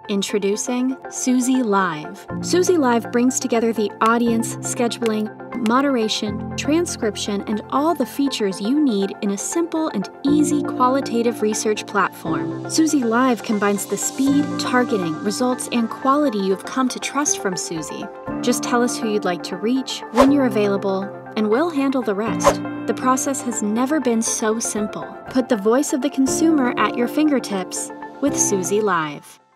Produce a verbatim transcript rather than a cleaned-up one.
Introducing Suzy Live. Suzy Live brings together the audience, scheduling, moderation, transcription, and all the features you need in a simple and easy qualitative research platform. Suzy Live combines the speed, targeting, results, and quality you've come to trust from Suzy. Just tell us who you'd like to reach, when you're available, and we'll handle the rest. The process has never been so simple. Put the voice of the consumer at your fingertips with Suzy Live.